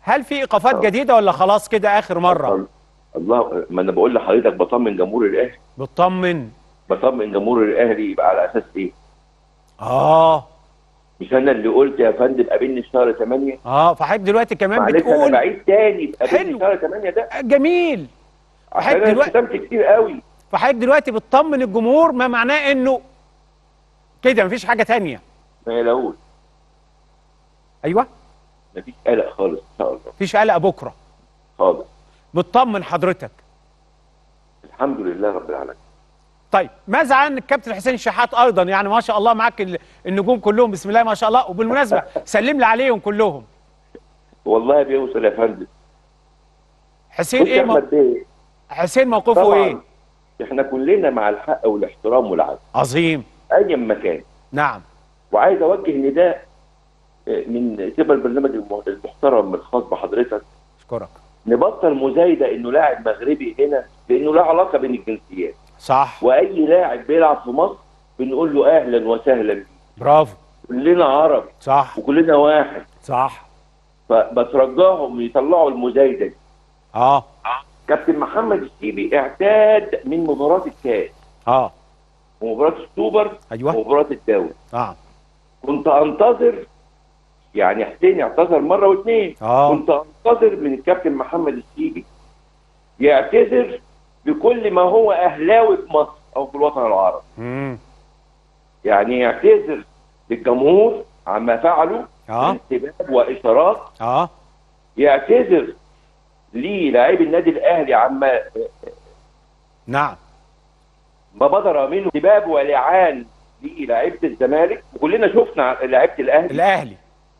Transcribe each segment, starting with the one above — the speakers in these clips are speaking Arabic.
هل في ايقافات جديده ولا خلاص كده اخر مره؟ الله، ما انا بقول لحضرتك بطمن جمهور الاهلي. بتطمن؟ بطمن جمهور الاهلي، يبقى على اساس ايه؟ اه. مش انا اللي قلت يا فندم قابلني في شهر 8؟ فحضرتك دلوقتي كمان معلش انا بتقول. بعيد تاني، قابلني حلو. شهر 8 ده جميل. عشان فحضرتك انا دلوقتي اتشتمت كتير قوي. فحضرتك دلوقتي بتطمن الجمهور، ما معناه انه كده مفيش حاجه تانية. ما يلاقوش. ايوه. مفيش قلق خالص ان شاء الله. مفيش قلق بكره خالص. بتطمن حضرتك. الحمد لله رب العالمين. طيب ماذا عن الكابتن حسين الشحات ايضا؟ يعني ما شاء الله معاك النجوم كلهم، بسم الله ما شاء الله. وبالمناسبه سلم لي عليهم كلهم. والله بيوصل يا فندم. حسين بص يا ايه احمد بيه، حسين موقفه طبعا ايه؟ احنا كلنا مع الحق والاحترام والعدل عظيم. اي مكان. نعم. وعايز اوجه نداء من قبل البرنامج المحترم الخاص بحضرتك. اشكرك. نبطل مزايده انه لاعب مغربي هنا، لانه له علاقه بين الجنسيات. صح. واي لاعب بيلعب في مصر بنقول له اهلا وسهلا بيه. برافو. كلنا عرب. صح. وكلنا واحد. صح. فبترجاهم يطلعوا المزايده دي. كابتن محمد الشيبي اعتاد من مباراه الكاس ومباراه السوبر. ايوه. ومباراه الدوري. كنت انتظر، يعني حسين اعتذر مره واثنين. كنت انتظر من الكابتن محمد الشيبي يعتذر بكل ما هو اهلاوي في مصر او في الوطن العربي. يعني يعتذر للجمهور عما فعله من استباب واشارات. يعتذر للاعبي النادي الاهلي عما نعم ما بدر منه استباب ولعان للاعيبه الزمالك. وكلنا شفنا لعيبه الاهلي.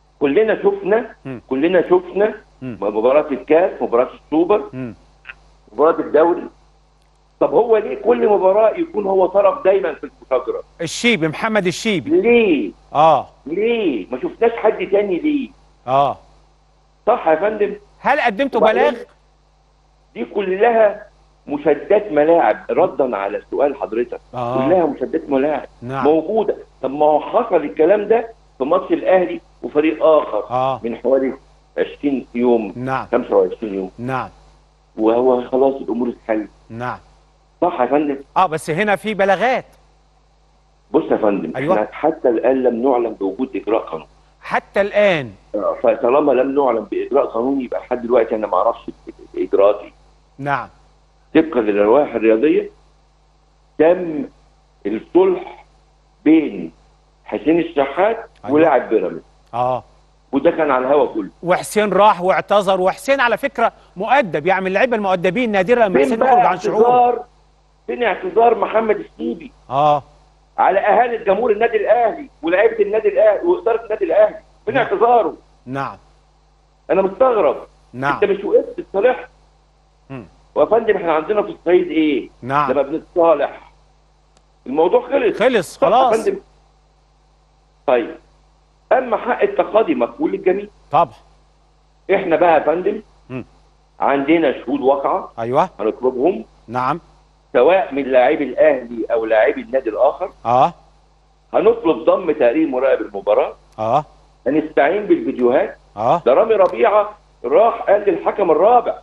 كلنا شفنا مباراه الكاس، مباراه السوبر، مباراه الدوري. طب هو ليه كل مباراه يكون هو طرف دايما في المشاجره؟ الشيبي، محمد الشيبي. ليه؟ ليه؟ ما شفناش حد تاني ليه؟ صح يا فندم؟ هل قدمتوا بلاغ؟ دي كلها مشادات ملاعب، ردا على سؤال حضرتك. كلها مشادات ملاعب. موجوده. طب ما هو حصل الكلام ده في ماتش الاهلي وفريق اخر من حوالي 20 يوم. 25 يوم. وهو خلاص الامور اتحلت. صح يا فندم؟ بس هنا في بلاغات. بص يا فندم، احنا حتى الان لم نعلن بوجود اجراء قانوني. حتى الان؟ فطالما لم نعلن باجراء قانوني يبقى لحد دلوقتي انا ما اعرفش اجراءاتي. طبقا للوائح الرياضيه تم الصلح بين حسين الشحات ولاعب بيراميدز. وده كان على الهوا كله. وحسين راح واعتذر، وحسين على فكره مؤدب، يعني من اللعيبه المؤدبين نادرا لما حسين يخرج عن شعوره. فين اعتذار محمد الشيبي على اهانه جمهور النادي الاهلي ولاعيبه النادي الاهلي واداره النادي الاهلي؟ فين اعتذاره؟ انا مستغرب. انت مش وقفت تصالح؟ ويا فندم احنا عندنا في الصعيد ايه؟ لما بنتصالح الموضوع خلص خلاص يا فندم. طيب اما حق التقاضي مقبول للجميع طبعا. احنا بقى يا فندم عندنا شهود واقعه. هنطلبهم. سواء من لاعبي الاهلي او لاعبي النادي الاخر. هنطلب ضم تقرير مراقب المباراه. هنستعين بالفيديوهات. ده رامي ربيعه راح قال للحكم الرابع.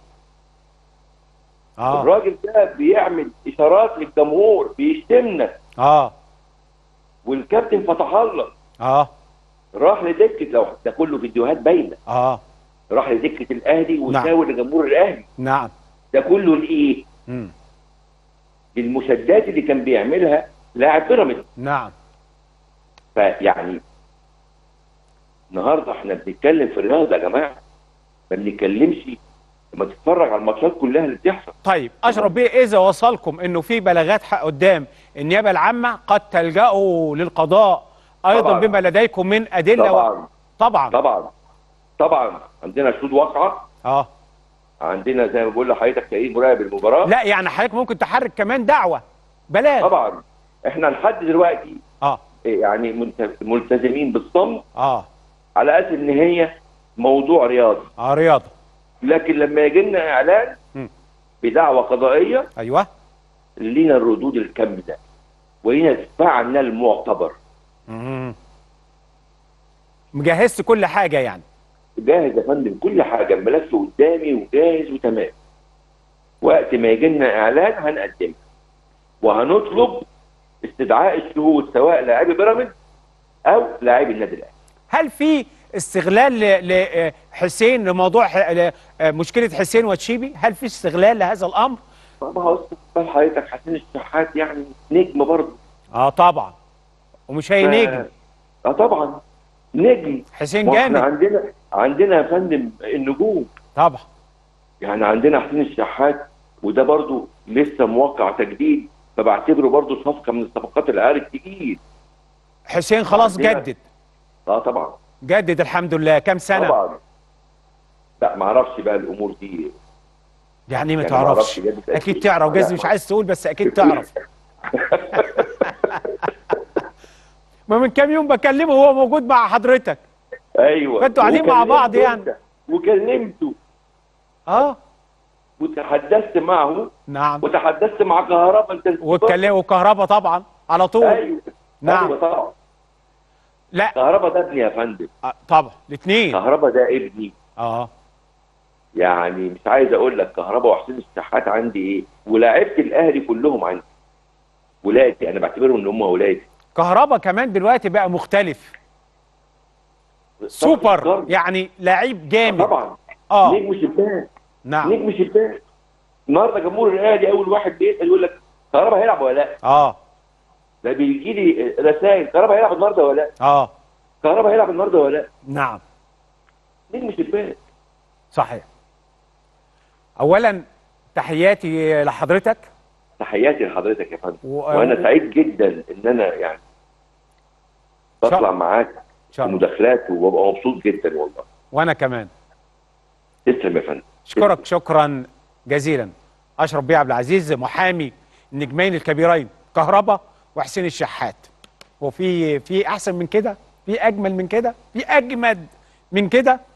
الراجل ده بيعمل اشارات للجمهور بيشتمنا. والكابتن فتح الله راح لدكه، لو ده كله فيديوهات باينه. راح لدكه الاهلي وشاور لجمهور الاهلي. ده كله لايه؟ للمشادات اللي كان بيعملها لاعب بيراميدز. فيعني النهارده احنا بنتكلم في الرياضه يا جماعه، ما بنتكلمش لما تتفرج على الماتشات كلها اللي بتحصل. طيب اشرف بيه، اذا وصلكم انه في بلاغات قدام النيابه العامه قد تلجأوا للقضاء ايضا طبعًا. بما لديكم من ادله. طبعا عندنا شهود واقعه. عندنا زي ما بقول لحضرتك تقرير مراقب المباراه. لا يعني حضرتك ممكن تحرك كمان دعوه بلاغ. طبعا احنا لحد دلوقتي يعني ملتزمين بالصمت على اساس ان هي موضوع رياضي. رياضه. لكن لما يجي لنا اعلان بدعوه قضائيه لينا الردود الكامله ولينا دفاعنا المعتبر. مجهزت كل حاجه يعني؟ جاهز يا فندم، كل حاجه، الملف قدامي وجاهز وتمام. وقت ما يجي لنا اعلان هنقدمها، وهنطلب استدعاء الشهود سواء لاعبي بيراميدز او لاعبي النادي الاهلي. هل في استغلال لحسين لموضوع مشكله حسين وتشيبي؟ هل في استغلال لهذا الامر؟ ما هو حضرتك حسين الشحات يعني نجم برضه. طبعا، ومش هي نجم. طبعا نجم. حسين جامد. احنا عندنا يا فندم النجوم طبعا. يعني عندنا حسين الشحات، وده برضه لسه موقع تجديد، فبعتبره برضه صفقه من الصفقات العيار التقيل. حسين خلاص جدد. طبعا جدد الحمد لله. كام سنه؟ طبعا. لا ما اعرفش بقى الامور دي. يعني ما تعرفش؟ اكيد تعرف، جايز مش عايز تقول بس اكيد تعرف. ما من كام يوم بكلمه وهو موجود مع حضرتك. ايوه، فانتوا قاعدين مع بعض يعني. وكلمته. وتحدثت معه. نعم. وتحدثت مع كهربا. وكهربا طبعا على طول. ايوه. نعم. ايوه طبعا. لا كهربا ده ابني يا فندم. طبعا الاثنين. كهربا ده ابني. يعني مش عايز اقول لك كهربا وحسين الشحات عندي ايه، ولاعيبه الاهلي كلهم عندي ولادي، انا بعتبرهم ان هم ولادي. كهربا كمان دلوقتي بقى مختلف، سوبر يعني، لعيب جامد طبعا. نجم شباك. نعم. نجم شباك. النهارده جمهور الاهلي اول واحد بيسال يقول لك كهربا هيلعب ولا لا؟ ده بيجي لي رسائل، كهربا هيلعب النهارده ولا لا؟ كهربا هيلعب النهارده ولا لا؟ نعم. نجم شباك. صحيح. اولا تحياتي لحضرتك. تحياتي لحضرتك يا فندم. وانا سعيد جدا ان انا يعني بطلع معاك في مداخلات، وببقى مبسوط جدا والله. وانا كمان. تسلم يا فندم. اشكرك شكرا جزيلا. اشرف بيه عبد العزيز، محامي النجمين الكبيرين كهربا وحسين الشحات. وفي احسن من كده؟ في اجمل من كده؟ في اجمد من كده؟